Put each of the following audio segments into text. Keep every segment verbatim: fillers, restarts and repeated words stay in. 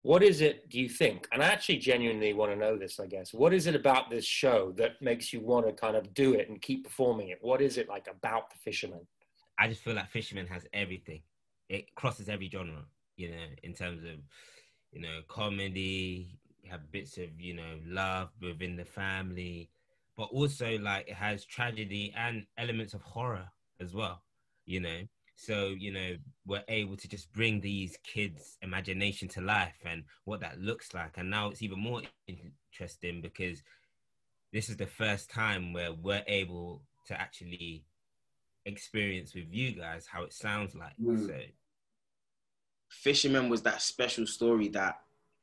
What is it, do you think? And I actually genuinely want to know this, I guess. What is it about this show that makes you want to kind of do it and keep performing it? What is it like about The Fisherman? I just feel like Fisherman has everything. It crosses every genre, you know, in terms of, you know, comedy, you have bits of, you know, love within the family, but also like it has tragedy and elements of horror as well, you know. So, you know, we're able to just bring these kids' imagination to life and what that looks like. And now it's even more interesting because this is the first time where we're able to actually experience with you guys how it sounds like. Mm. So Fisherman was that special story that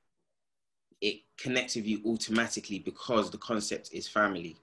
it connects with you automatically because the concept is family.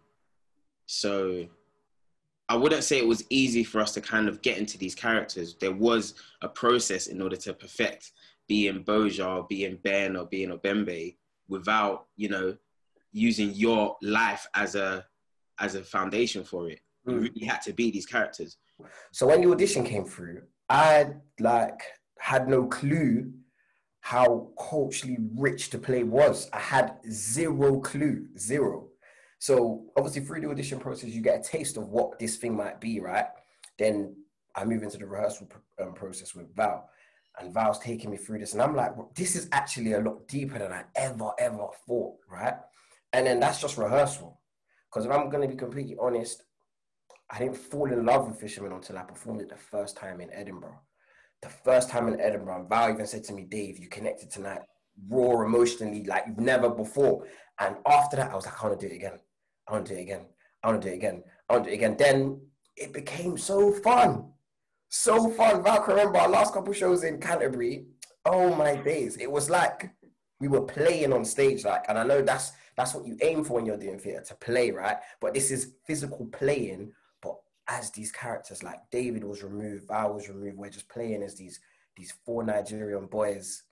So I wouldn't say it was easy for us to kind of get into these characters. There was a process in order to perfect being Boja, being Ben, or being Obembe without, you know, using your life as a as a foundation for it. Mm. You really had to be these characters. So when the audition came through, I like had no clue how culturally rich the play was. I had zero clue, zero. So obviously through the audition process, you get a taste of what this thing might be, right? Then I move into the rehearsal um, process with Val, and Val's taking me through this. And I'm like, this is actually a lot deeper than I ever, ever thought, right? And then that's just rehearsal. Because if I'm going to be completely honest, I didn't fall in love with Fisherman until I performed it the first time in Edinburgh. The first time in Edinburgh, Val even said to me, Dave, you connected tonight raw emotionally like you've never before. And after that, I was like, I want to do it again. I want to do it again. I want to do it again. I want to do it again. Then it became so fun. So fun. Val can remember our last couple shows in Canterbury. Oh my days. It was like we were playing on stage. Like, and I know that's that's what you aim for when you're doing theatre, to play, right? But this is physical playing. But as these characters, like David was removed, Val was removed, we're just playing as these, these four Nigerian boys